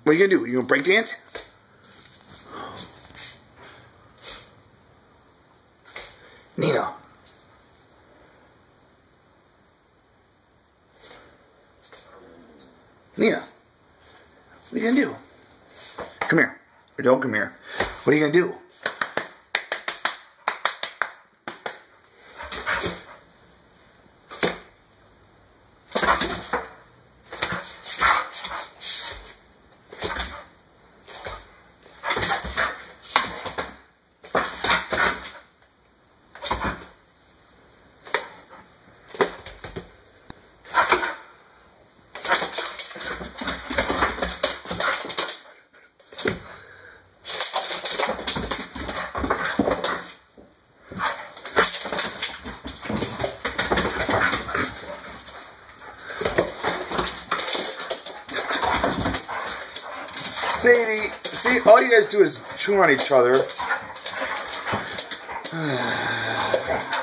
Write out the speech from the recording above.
What are you gonna do? You gonna break dance? Nina. Nina. What are you gonna do? Come here. Or don't come here. What are you gonna do? Sadie, see, all you guys do is chew on each other.